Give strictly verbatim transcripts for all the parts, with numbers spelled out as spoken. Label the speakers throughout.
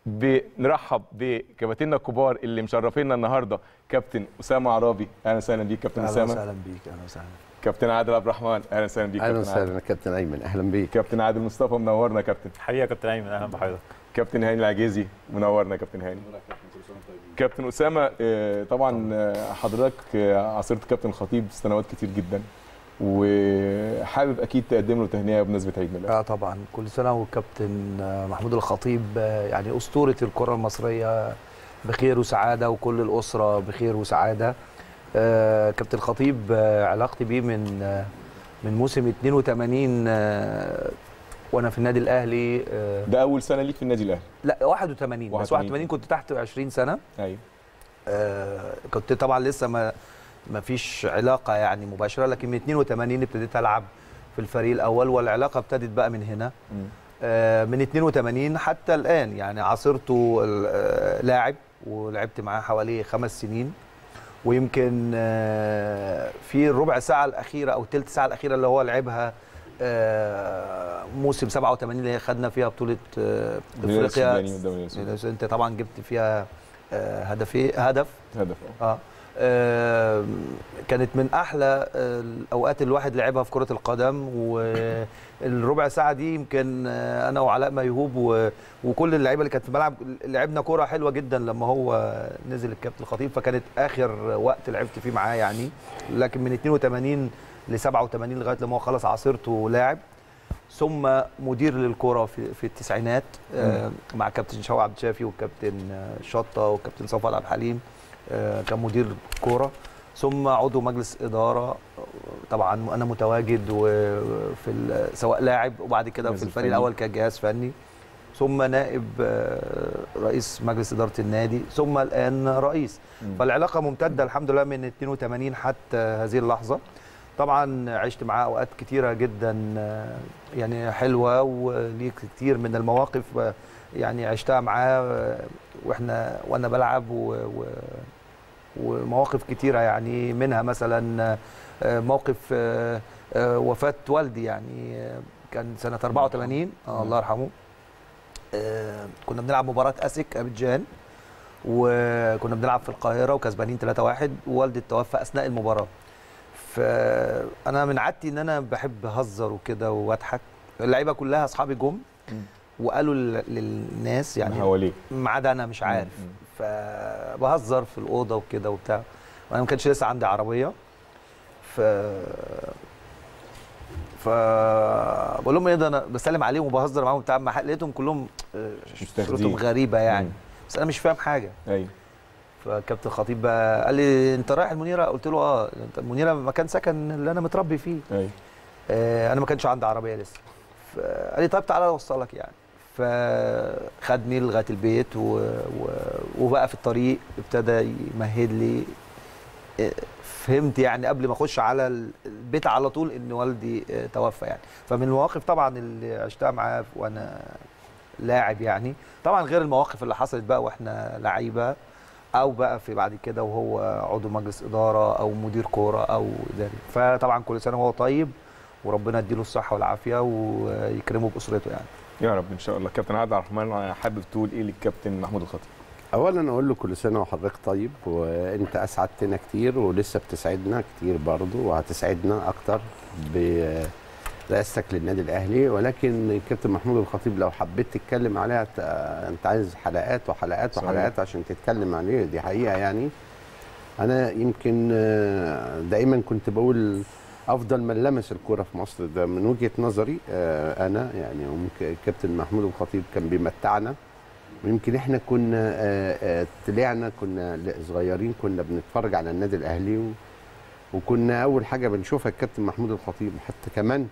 Speaker 1: بنرحب بكباتننا الكبار اللي مشرفينا النهارده، كابتن اسامه عرابي. اهلا وسهلا بيك كابتن اسامه.
Speaker 2: اهلا وسهلا بيك. اهلا وسهلا.
Speaker 1: كابتن عادل عبد الرحمن. اهلا وسهلا بيك.
Speaker 3: اهلا وسهلا كابتن ايمن. اهلا بيك.
Speaker 1: كابتن عادل مصطفى منورنا كابتن.
Speaker 4: حقيقه كابتن ايمن اهلا بحضرتك.
Speaker 1: كابتن هاني العجيزي منورنا كابتن هاني. كابتن اسامه، طبعا حضرتك عاصرت كابتن الخطيب سنوات كتير جدا، وحابب اكيد تقدم له تهنئه بمناسبه عيد ميلاده.
Speaker 2: اه طبعا، كل سنه والكابتن محمود الخطيب يعني اسطوره الكره المصريه بخير وسعاده، وكل الاسره بخير وسعاده. آه كابتن الخطيب آه علاقتي بيه من آه من موسم اتنين وتمانين آه وانا في النادي الاهلي. آه
Speaker 1: ده اول سنه ليك في النادي الاهلي؟
Speaker 2: لا واحد وتمانين، بس واحد وتمانين كنت تحت عشرين سنه.
Speaker 1: ايوه.
Speaker 2: آه كنت طبعا لسه ما ما فيش علاقه يعني مباشره، لكن من اتنين وتمانين ابتديت العب في الفريق الاول، والعلاقه ابتدت بقى من هنا. آه من اتنين وتمانين حتى الان يعني عاصرته آه لاعب، ولعبت معاه حوالي خمس سنين. ويمكن آه في الربع ساعه الاخيره او الثلث ساعه الاخيره اللي هو لعبها آه موسم سبعة وتمانين اللي خدنا فيها بطوله آه افريقيا، انت طبعا جبت فيها آه هدفين هدف
Speaker 1: هدف
Speaker 2: اه آه كانت من احلى الاوقات اللي الواحد لعبها في كره القدم. والربع ساعه دي يمكن انا وعلاء ميهوب وكل اللعيبه اللي كانت في الملعب لعبنا كره حلوه جدا لما هو نزل الكابتن الخطيب، فكانت اخر وقت لعبت فيه معاه يعني. لكن من اتنين وتمانين ل سبعة وتمانين لغايه لما هو خلص عاصرته لاعب، ثم مدير للكره في في التسعينات آه مع كابتن شوقي عبد الشافي والكابتن شطه والكابتن صفوت عبد الحليم. آه كان مدير كوره، ثم عضو مجلس اداره. طبعا انا متواجد وفي سواء لاعب وبعد كده في الفريق الاول كجهاز فني، ثم نائب آه رئيس مجلس اداره النادي، ثم الان رئيس. م. فالعلاقه ممتده الحمد لله من اتنين وتمانين حتى هذه اللحظه. طبعا عشت معاه اوقات كتيره جدا يعني حلوه، وليه كتير من المواقف يعني عشتها معاه واحنا وانا بلعب، و, و ومواقف كتيره يعني منها مثلا موقف وفاه والدي يعني كان سنه اربعة وتمانين آه الله يرحمه. كنا بنلعب مباراه اسك ابيجان، وكنا بنلعب في القاهره وكسبانين تلاتة واحد، ووالدي توفى اثناء المباراه. فانا من عادتي ان انا بحب اهزر وكده واضحك. اللعيبه كلها اصحابي جم وقالوا للناس يعني
Speaker 1: حواليك
Speaker 2: ما عدا انا مش عارف، فبهزر في الاوضه وكده وبتاع، وانا ما كانش لسه عندي عربيه. ف ف بقول لهم ايه ده، انا بسلم عليهم وبهزر معاهم بتاع، لقيتهم كلهم صورتهم غريبه يعني. مم. بس انا مش فاهم حاجه.
Speaker 1: ايوه.
Speaker 2: فكابتن الخطيب قال لي انت رايح المنيره؟ قلت له اه. المنيره مكان سكن اللي انا متربي فيه.
Speaker 1: ايوه.
Speaker 2: آه انا ما كانش عندي عربيه لسه. فقال لي طيب تعالى اوصلك يعني. فخدني لغايه البيت و... و... وبقى في الطريق ابتدى يمهد لي. فهمت يعني قبل ما اخش على البيت على طول ان والدي توفى يعني. فمن المواقف طبعا اللي عشتها معاه وانا لاعب يعني، طبعا غير المواقف اللي حصلت بقى واحنا لعيبه، او بقى في بعد كده وهو عضو مجلس اداره او مدير كوره او اداري. فطبعا كل سنه وهو طيب، وربنا يديله الصحه والعافيه ويكرمه باسرته يعني.
Speaker 1: يا رب ان شاء الله. كابتن عادل عبد الرحمن، حابب تقول ايه للكابتن محمود الخطيب؟
Speaker 3: اولا اقول له كل سنه وحضرتك طيب، وانت اسعدتنا كتير ولسه بتسعدنا كتير برضه، وهتسعدنا اكتر برئاستك للنادي الاهلي. ولكن الكابتن محمود الخطيب لو حبيت تتكلم عليها انت عايز حلقات وحلقات وحلقات صحيح. عشان تتكلم عليه، دي حقيقه يعني. انا يمكن دائما كنت بقول افضل من لمس الكوره في مصر، ده من وجهه نظري انا يعني. الكابتن محمود الخطيب كان بيمتعنا، ويمكن احنا كنا طلعنا كنا صغيرين كنا بنتفرج على النادي الاهلي، وكنا اول حاجه بنشوفها الكابتن محمود الخطيب. حتى كمان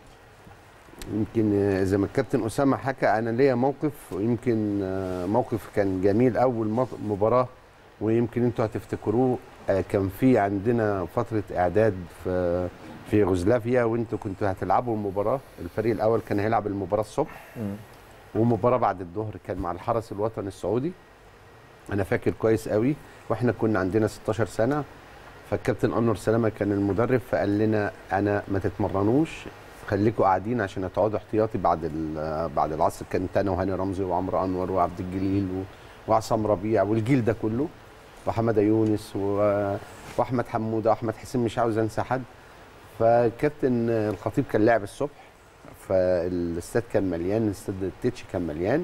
Speaker 3: يمكن زي ما الكابتن اسامه حكى، انا ليا موقف، ويمكن موقف كان جميل. اول مباراه ويمكن انتوا هتفتكروه، كان في عندنا فتره اعداد في في يوغوسلافيا، وانتوا كنتوا هتلعبوا المباراه. الفريق الاول كان هيلعب المباراه الصبح، ومباراه بعد الظهر كان مع الحرس الوطني السعودي. انا فاكر كويس قوي، واحنا كنا عندنا ستاشر سنه. فالكابتن انور سلامه كان المدرب، فقال لنا انا ما تتمرنوش، خليكم قاعدين عشان هتقعدوا احتياطي بعد بعد العصر. كانت انا وهاني رمزي وعمرو انور وعبد الجليل وعصام ربيع والجيل ده كله، وحماده يونس و... واحمد حموده واحمد حسين، مش عاوز انسى حد. فكابتن الخطيب كان لاعب الصبح، فالاستاد كان مليان، الاستاد التتش كان مليان،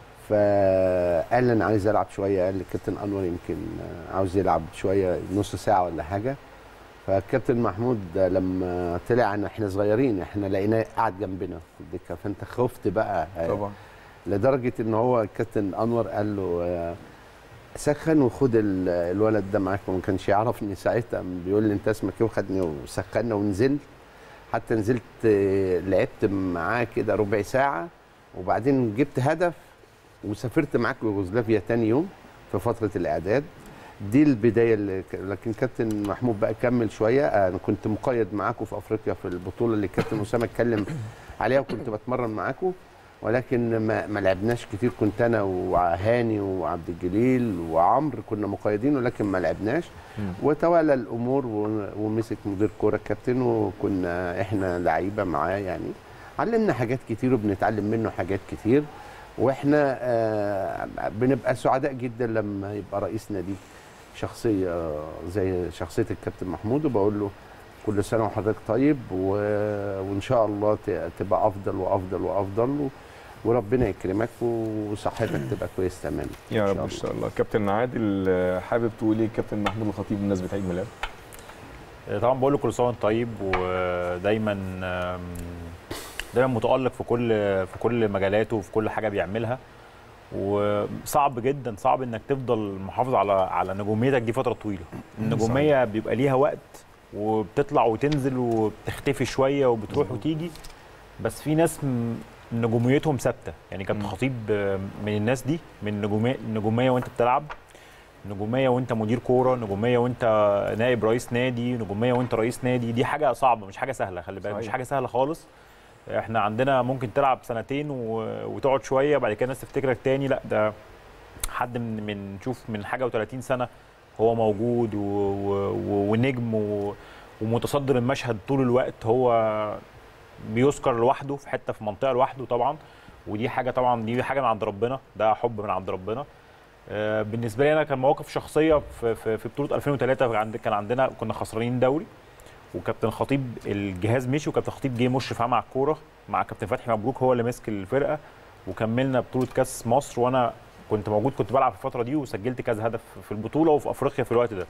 Speaker 3: فقال لي انا عايز العب شويه. قال لي الكابتن انور يمكن عاوز يلعب شويه نص ساعه ولا حاجه. فالكابتن محمود لما طلع، انا احنا صغيرين، احنا لقيناه قاعد جنبنا في الدكه، فانت خفت بقى
Speaker 1: طبعا،
Speaker 3: لدرجه ان هو الكابتن انور قال له سخن وخد الولد ده معاك، وما كانش يعرفني ساعتها، بيقول لي انت اسمك ايه، وخدني وسخنا ونزلت. حتى نزلت لعبت معاه كده ربع ساعه، وبعدين جبت هدف وسافرت معاك يوغوسلافيا تاني يوم في فتره الاعداد. دي البدايه اللي ك... لكن كابتن محمود بقى كمل شويه. انا كنت مقيد معاكم في افريقيا في البطوله اللي كابتن اسامه اتكلم عليها، وكنت بتمرن معاكم، ولكن ما, ما لعبناش كتير. كنت انا وهاني وعبد الجليل وعمرو كنا مقيدين، ولكن ما لعبناش. وتوالى الامور ومسك مدير كوره الكابتن، وكنا احنا لعيبه معاه يعني. علمنا حاجات كتير وبنتعلم منه حاجات كتير، واحنا آه بنبقى سعداء جدا لما يبقى رئيس نادي شخصيه زي شخصيه الكابتن محمود. وبقول له كل سنه وحضرتك طيب، و... وان شاء الله تبقى افضل وافضل وافضل، وربنا يكرمك وصحتك تبقى كويس تمام
Speaker 1: يا رب ان شاء الله. كابتن عادل، حابب تقول ايه كابتن محمود الخطيب بمناسبه عيد ميلاده؟
Speaker 4: طبعا بقول له كل سنه وانت طيب، ودايما دايما متالق في كل في كل مجالاته وفي كل حاجه بيعملها. وصعب جدا صعب انك تفضل محافظ على على نجوميتك دي فتره طويله. النجوميه بيبقى ليها وقت، وبتطلع وتنزل وبتختفي شويه وبتروح وتيجي، بس في ناس نجوميتهم ثابته. يعني كابتن خطيب من الناس دي، من نجوميه نجوميه وانت بتلعب، نجوميه وانت مدير كوره، نجوميه وانت نائب رئيس نادي، نجوميه وانت رئيس نادي. دي حاجه صعبه، مش حاجه سهله، خلي بالك، مش حاجه سهله خالص. احنا عندنا ممكن تلعب سنتين وتقعد شويه، بعد كده الناس تفتكرك تاني. لا، ده حد من من شوف من حاجه وثلاثين سنه هو موجود و... و... ونجم و... ومتصدر المشهد طول الوقت. هو بيذكر لوحده في حته في منطقه لوحده طبعا، ودي حاجه طبعا دي حاجه من عند ربنا، ده حب من عند ربنا. آه بالنسبه لي انا كان مواقف شخصيه في في, في بطوله ألفين وثلاثة، كان عندنا كنا خسرانين دوري، وكابتن خطيب الجهاز مشي، وكابتن خطيب جه مشرف مع الكوره مع كابتن فتحي مبروك، هو اللي ماسك الفرقه، وكملنا بطوله كاس مصر. وانا كنت موجود، كنت بلعب في الفتره دي، وسجلت كذا هدف في البطوله وفي افريقيا في الوقت ده.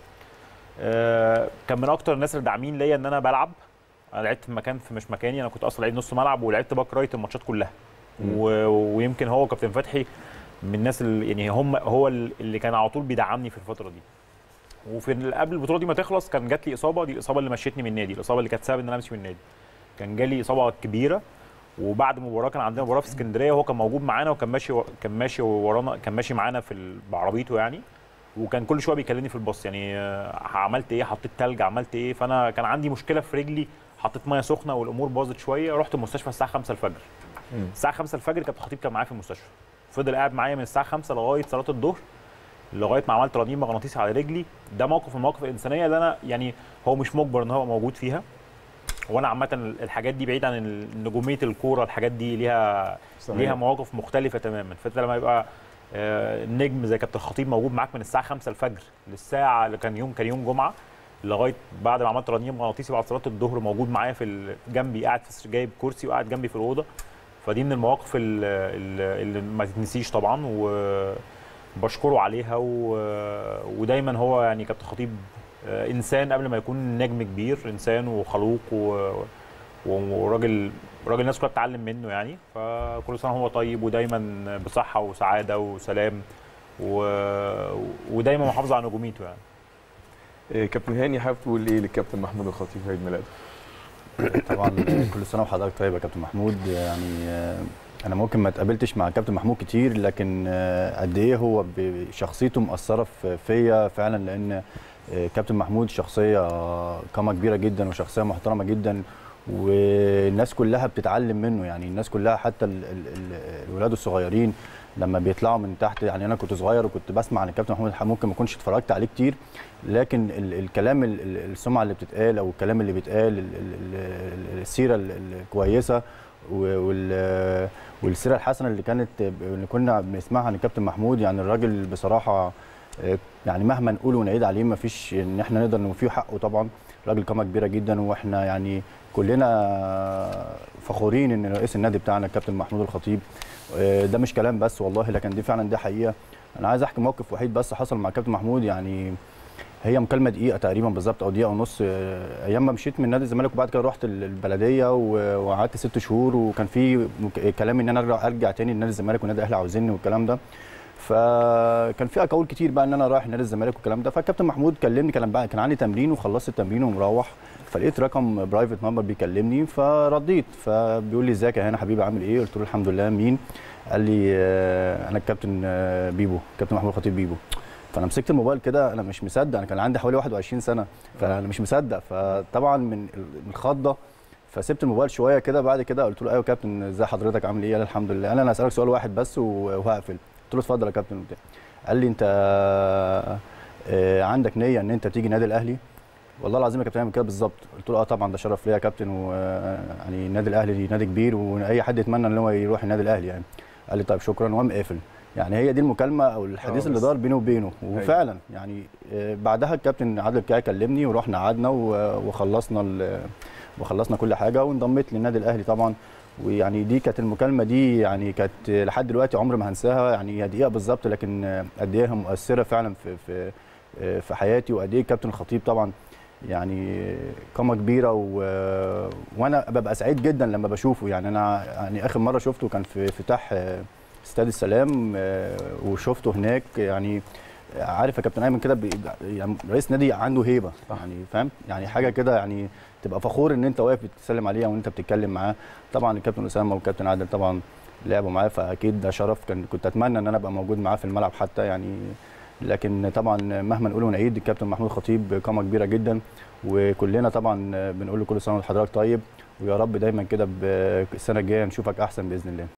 Speaker 4: آه كان من اكتر الناس اللي داعمين ليا ان انا بلعب. انا لعبت في مكان في مش مكاني، انا كنت اصلا لعيب نص ملعب، ولعبت باك رايت الماتشات كلها. ويمكن هو كابتن فتحي من الناس اللي يعني هم هو اللي كان على طول بيدعمني في الفتره دي. وفي قبل البطوله دي ما تخلص كان جات لي اصابه، دي الاصابه اللي مشيتني من النادي، الاصابه اللي كانت سبب ان انا امشي من النادي. كان جالي اصابه كبيره، وبعد مباراه كان عندنا مباراه في اسكندريه، وهو كان موجود معانا، وكان ماشي و... كان ماشي ورانا، كان ماشي معانا في ال... بعربيته يعني، وكان كل شويه بيكلمني في الباص يعني عملت ايه، حطيت تلج، عملت ايه. فانا كان عندي مشكله في رجلي، حطيت ميه سخنه والامور باظت شويه. رحت المستشفى الساعه خمسة الفجر. الساعه خمسة الفجر كابتن خطيب كان معايا في المستشفى، فضل قاعد معايا من الساعه خمسة لغايه صلاه الظهر، لغايه ما عملت رنين مغناطيسي على رجلي. ده موقف من المواقف الانسانيه اللي انا يعني هو مش مجبر ان هو موجود فيها. وانا عامه الحاجات دي بعيد عن نجوميه الكوره، الحاجات دي ليها صحيح. ليها مواقف مختلفه تماما. فانت لما يبقى نجم زي كابتن خطيب موجود معاك من الساعه خمسة الفجر للساعه اللي كان يوم كان يوم جمعه، لغايه بعد ما عملت رنين مغناطيسي بعد صلاه الظهر، موجود معايا في جنبي، قاعد في جايب كرسي وقاعد جنبي في الاوضه. فدي من المواقف اللي, اللي ما تتنسيش طبعا، وبشكره عليها. ودايما هو يعني كابتن خطيب انسان قبل ما يكون نجم كبير، انسان وخلوق وراجل راجل الناس كلها بتتعلم منه يعني. فكل سنه هو طيب، ودايما بصحه وسعاده وسلام، و... ودايما محافظ على نجوميته يعني.
Speaker 1: إيه كابتن هاني، حابب تقول ايه للكابتن محمود الخطيب في عيد ميلاده؟
Speaker 5: طبعا كل سنه وحضرتك طيب يا كابتن محمود. يعني انا ممكن ما اتقابلتش مع كابتن محمود كتير، لكن قد ايه هو بشخصيته مأثره فيا فعلا، لان كابتن محمود شخصيه قامه كبيره جدا وشخصيه محترمه جدا، والناس كلها بتتعلم منه. يعني الناس كلها حتى الولاد الصغيرين لما بيطلعوا من تحت، يعني انا كنت صغير وكنت بسمع عن الكابتن محمود، ممكن ما كنتش اتفرجت عليه كتير، لكن الكلام السمعه اللي بتتقال او الكلام اللي بيتقال، السيره الكويسه، وال والسيره الحسنه اللي كانت اللي كنا بنسمعها عن الكابتن محمود. يعني الراجل بصراحه يعني مهما نقول ونعيد عليه ما فيش ان احنا نقدر نوفيه حقه. طبعا راجل قامه كبيره جدا، واحنا يعني كلنا فخورين ان رئيس النادي بتاعنا الكابتن محمود الخطيب. ده مش كلام بس والله، لكن دي فعلا دي حقيقه. انا عايز احكي موقف وحيد بس حصل مع الكابتن محمود، يعني هي مكالمه دقيقه تقريبا بالظبط او دقيقه ونص، ايام ما مشيت من نادي الزمالك وبعد كده رحت البلديه وقعدت ست شهور، وكان في كلام ان انا ارجع ارجع تاني لنادي الزمالك والنادي الاهلي عاوزيني والكلام ده. فكان في اقاويل كتير بقى ان انا رايح نادي الزمالك والكلام ده. فالكابتن محمود كلمني، كان بقى كان عندي تمرين وخلصت التمرين ومروح، فلقيت رقم برايفت نمبر بيكلمني فرديت، فبيقول لي ازيك يا هنا حبيبي عامل ايه؟ قلت له الحمد لله. مين؟ قال لي انا الكابتن بيبو، كابتن محمود الخطيب بيبو. فانا مسكت الموبايل كده انا مش مصدق، انا كان عندي حوالي واحد وعشرين سنه، فانا مش مصدق. فطبعا من الخضه فسبت الموبايل شويه كده، بعد كده قلت له ايوه يا كابتن ازي حضرتك عامل ايه؟ قال الحمد لله. انا انا هسالك سؤال واحد بس وهقفل. قلت له اتفضل يا كابتن. قال لي انت عندك نيه ان انت تيجي النادي الاهلي؟ والله العظيم يا كابتن اعمل كده بالظبط. قلت له اه طبعا ده شرف ليا يا كابتن، ويعني النادي الاهلي نادي كبير واي حد يتمنى ان هو يروح النادي الاهلي يعني. قال لي طيب شكرا وقام قافل. يعني هي دي المكالمه او الحديث اللي دار بينه وبينه، وفعلا يعني بعدها الكابتن عادل الكاعي كلمني ورحنا قعدنا وخلصنا وخلصنا كل حاجه وانضميت للنادي الاهلي طبعا. ويعني دي كانت المكالمه دي يعني كانت لحد دلوقتي عمري ما هنساها، يعني هي دقيقه بالظبط لكن قد ايه مؤثره فعلا في في في حياتي، وقد ايه الكابتن الخطيب طبعا يعني قامه كبيره. و... وانا ببقى سعيد جدا لما بشوفه. يعني انا يعني اخر مره شفته كان في افتتاح استاد السلام وشفته هناك. يعني عارف يا كابتن ايمن كده يعني رئيس نادي عنده هيبه، يعني فاهم يعني حاجه كده، يعني تبقى فخور ان انت واقف بتسلم عليه وانت بتتكلم معاه. طبعا الكابتن اسامه والكابتن عادل طبعا لعبوا معاه، فاكيد ده شرف. كان كنت اتمنى ان انا ابقى موجود معاه في الملعب حتى يعني. لكن طبعا مهما نقول ونعيد الكابتن محمود الخطيب قامه كبيره جدا، وكلنا طبعا بنقول له كل سنه وحضرتك طيب، ويا رب دايما كده السنه الجايه نشوفك احسن باذن الله.